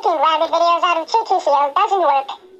making rabbit videos out of choo-choo seals doesn't work.